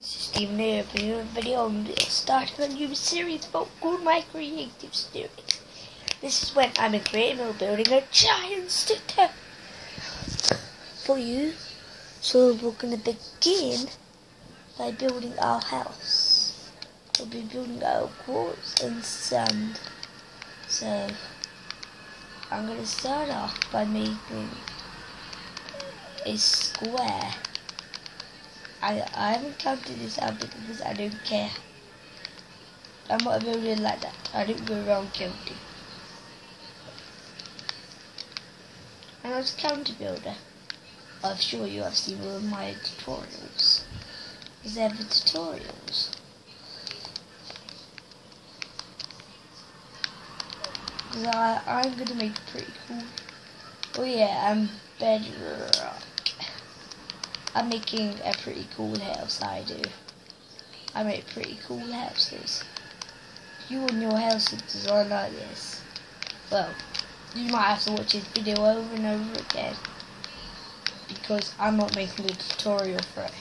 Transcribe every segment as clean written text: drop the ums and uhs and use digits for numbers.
This is Stephen here for a video on starting a new series about called My Creative Series. This is when I'm creating or building a giant studio for you. So we're going to begin by building our house. We'll be building our quartz and sand. So I'm going to start off by making a square. I haven't counted this out because I don't care. I'm not a builder like that. I don't go around counting. And I was a counter builder. I'm sure you have seen one of my tutorials. Is there the tutorials? Because I'm going to make it pretty cool. Oh yeah, I'm bedrock. I'm making a pretty cool house, I do. I make pretty cool houses. If you want your house to design like this, well, you might have to watch this video over and over again, because I'm not making a tutorial for it.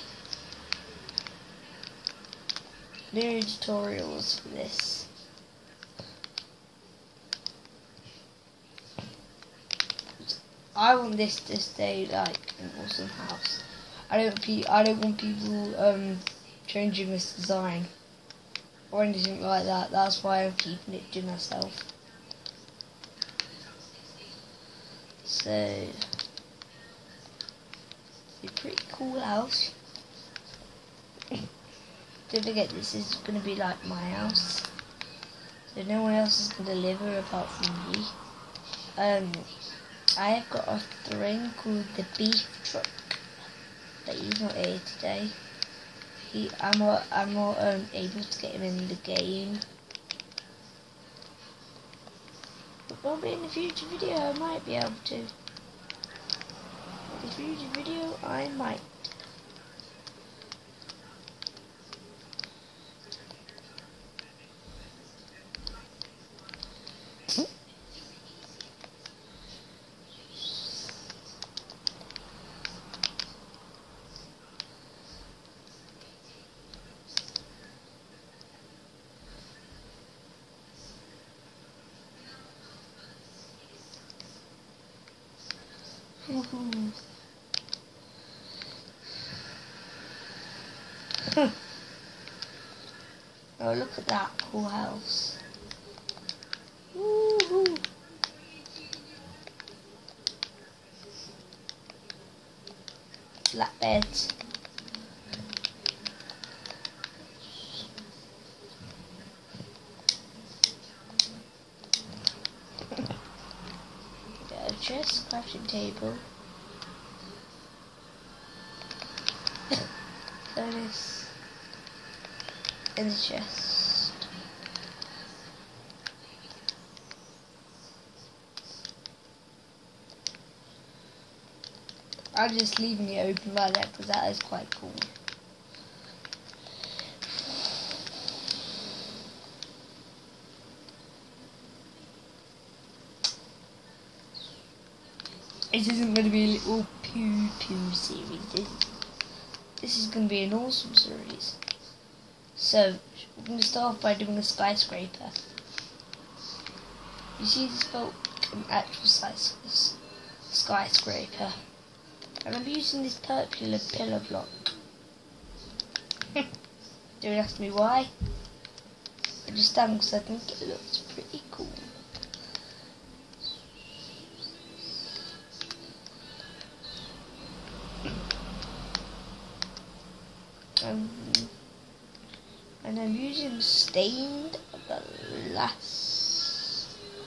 There are tutorials for this. I want this to stay like an awesome house. I don't want people changing this design or anything like that. That's why I'm keeping it to myself. So it's a pretty cool house. Don't forget, this is gonna be like my house. So no one else is gonna live here apart from me. I have got a friend called the Beef Truck, but he's not here today. I'm not able to get him in the game. But probably in the future video I might be able to. In the future video I might. Oh, look at that cool house. Woohoo! Flat beds. Got a chest, crafting table. Furnace in the chest. I'm just leaving it open like that because that is quite cool. It isn't going to be a little poo series, is it? This is going to be an awesome series. So, we're going to start off by doing a skyscraper. You see this built an actual size skyscraper. And I'm using this purple pillar block. Don't ask me why. I just am because I think it looks pretty cool. And I'm using stained glass.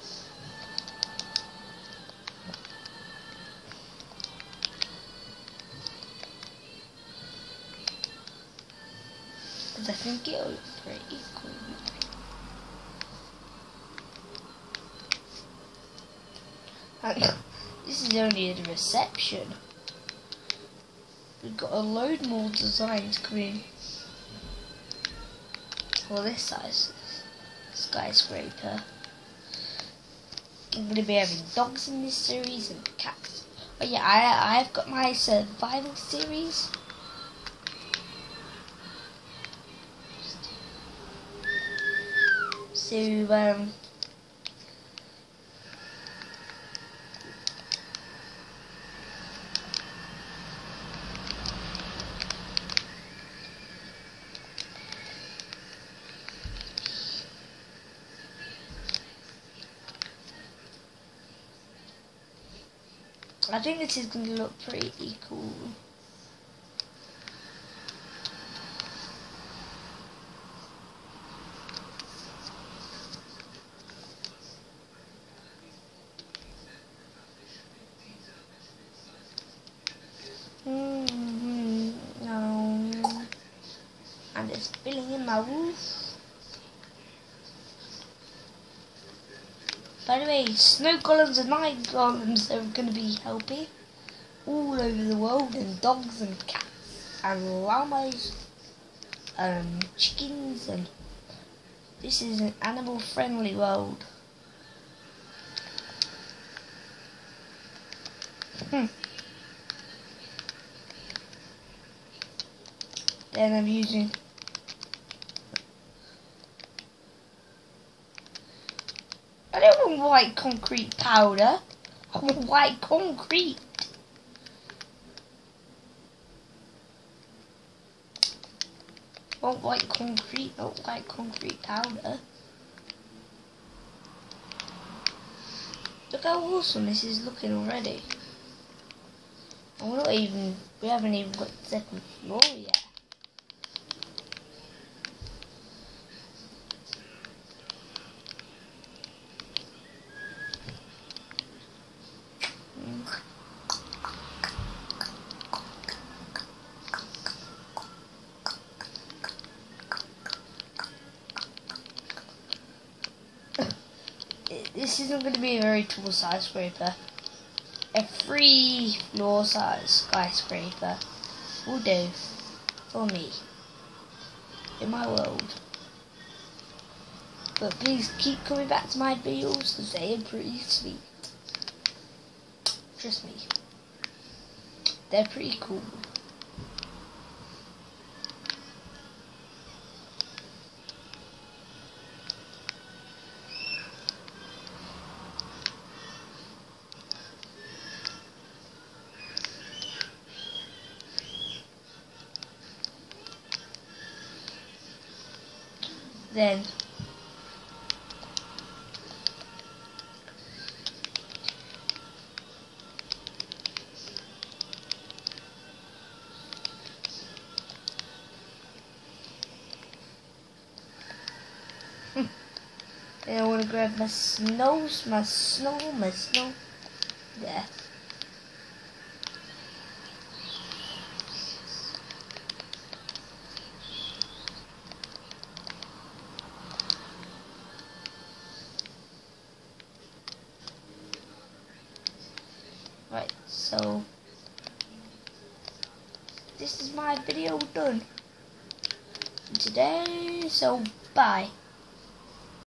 Because I think it'll look pretty cool. And this is only the reception. We've got a load more designs coming. For this size skyscraper. I'm going to be having dogs in this series and cats. Oh yeah, I've got my survival series. to I think this is going to look pretty cool. No. I'm just filling in my roof. By the way, snow golems and night golems are going to be helping all over the world, and dogs and cats and llamas and chickens, and this is an animal friendly world. Then I'm using I don't want white concrete powder. I want white concrete. I want white concrete, not white concrete powder. Look how awesome this is looking already. And we haven't even got the second floor yet. This isn't going to be a very tall skyscraper. A 3-floor size skyscraper will do for me in my world. But please keep coming back to my videos because they are pretty sweet. Trust me, they're pretty cool. Then I want to grab my snow. There. Right, so this is my video done today, so bye.